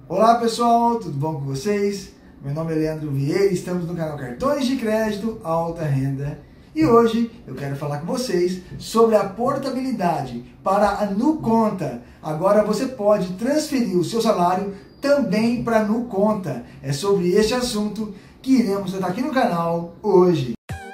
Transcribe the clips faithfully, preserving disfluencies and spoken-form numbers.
Olá pessoal, tudo bom com vocês? Meu nome é Leandro Vieira, estamos no canal Cartões de Crédito Alta Renda e hoje eu quero falar com vocês sobre a portabilidade para a NuConta. Agora você pode transferir o seu salário também para a NuConta. É sobre este assunto que iremos tratar aqui no canal hoje.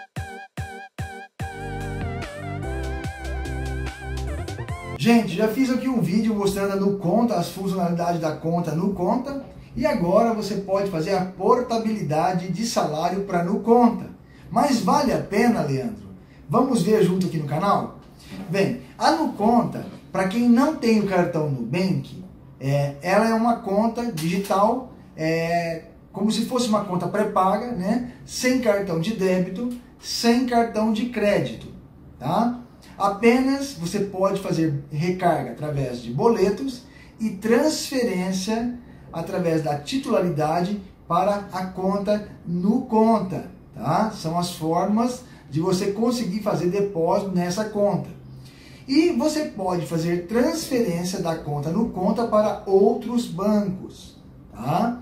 Gente, já fiz aqui um vídeo mostrando a NuConta, as funcionalidades da conta NuConta, e agora você pode fazer a portabilidade de salário para a NuConta. Mas vale a pena, Leandro? Vamos ver junto aqui no canal? Bem, a NuConta, para quem não tem o cartão Nubank, é, ela é uma conta digital, é, como se fosse uma conta pré-paga, né? Sem cartão de débito, sem cartão de crédito, tá? Apenas você pode fazer recarga através de boletos e transferência através da titularidade para a conta NuConta, tá? São as formas de você conseguir fazer depósito nessa conta. E você pode fazer transferência da conta NuConta para outros bancos, tá?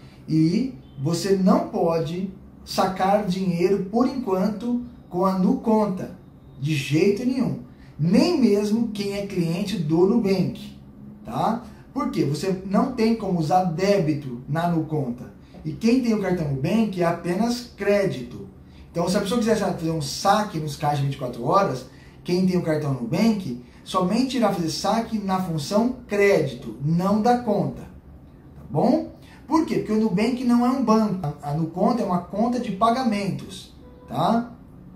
E você não pode sacar dinheiro por enquanto com a NuConta. De jeito nenhum, nem mesmo quem é cliente do Nubank, tá? Porque você não tem como usar débito na NuConta. E quem tem o cartão Nubank é apenas crédito. Então, se a pessoa quiser fazer um saque nos caixas vinte e quatro horas, quem tem o cartão Nubank somente irá fazer saque na função crédito, não da conta, tá bom? Por quê? Porque o Nubank não é um banco. A NuConta é uma conta de pagamentos, tá?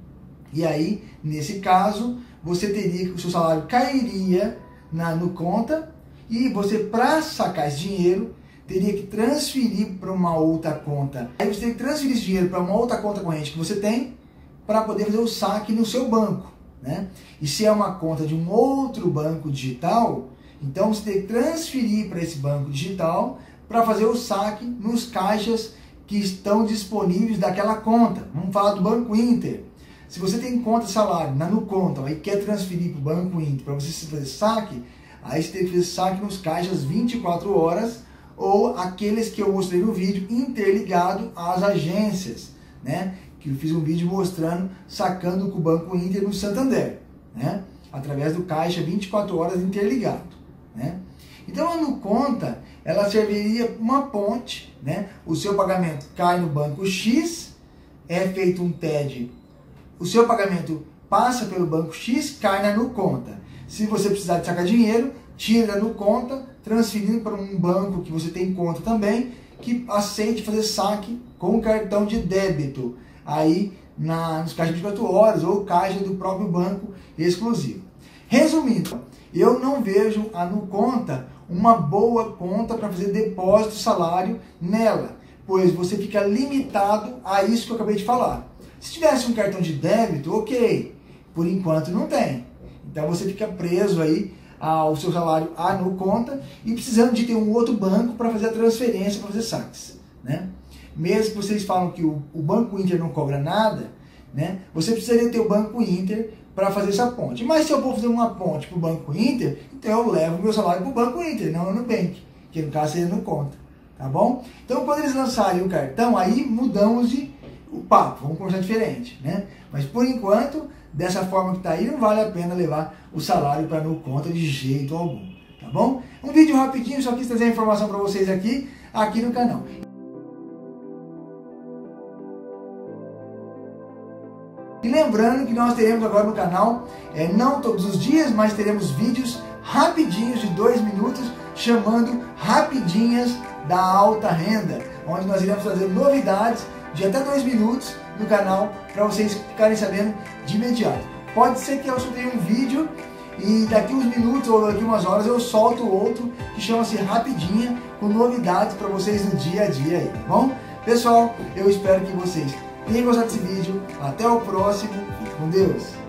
E aí, nesse caso, você teria que o seu salário cairia na NuConta e você, para sacar esse dinheiro, teria que transferir para uma outra conta. Aí você teria que transferir esse dinheiro para uma outra conta corrente que você tem para poder fazer o saque no seu banco, né? E se é uma conta de um outro banco digital, então você teria que transferir para esse banco digital para fazer o saque nos caixas que estão disponíveis daquela conta. Vamos falar do Banco Inter. Se você tem conta salário na NuConta e quer transferir para o Banco Inter para você fazer saque, aí você tem que fazer saque nos caixas vinte e quatro horas ou aqueles que eu mostrei no vídeo interligado às agências, né? Que eu fiz um vídeo mostrando sacando com o Banco Inter no Santander, né? Através do caixa vinte e quatro horas interligado, né? Então a NuConta, ela serviria uma ponte, né? O seu pagamento cai no banco X, é feito um T E D. O seu pagamento passa pelo banco X, cai na NuConta. Se você precisar de sacar dinheiro, tira da NuConta, transferindo para um banco que você tem conta também, que aceite fazer saque com cartão de débito, aí na, nos caixas vinte e quatro horas ou caixa do próprio banco exclusivo. Resumindo, eu não vejo a NuConta uma boa conta para fazer depósito de salário nela, pois você fica limitado a isso que eu acabei de falar. Se tivesse um cartão de débito, ok. Por enquanto não tem. Então você fica preso aí ao seu salário à NuConta e precisando de ter um outro banco para fazer a transferência, para fazer saques, né? Mesmo que vocês falam que o, o Banco Inter não cobra nada, né? Você precisaria ter o Banco Inter para fazer essa ponte. Mas se eu for fazer uma ponte para o Banco Inter, então eu levo o meu salário para o Banco Inter, não no Nubank, que no caso seria NuConta, tá bom? Então quando eles lançarem o cartão, aí mudamos de o papo, vamos conversar diferente, né? Mas por enquanto, dessa forma que está aí, não vale a pena levar o salário para a NuConta de jeito algum, tá bom? Um vídeo rapidinho, só quis trazer a informação para vocês aqui, aqui no canal. E lembrando que nós teremos agora no canal, é, não todos os dias, mas teremos vídeos rapidinhos de dois minutos, chamando Rapidinhas da Alta Renda, onde nós iremos trazer novidades de até dois minutos no canal para vocês ficarem sabendo de imediato. Pode ser que eu soltei um vídeo e daqui uns minutos ou daqui umas horas eu solto outro que chama-se Rapidinha, com novidades para vocês no dia a dia aí, tá bom? Pessoal, eu espero que vocês tenham gostado desse vídeo. Até o próximo. Fique com Deus.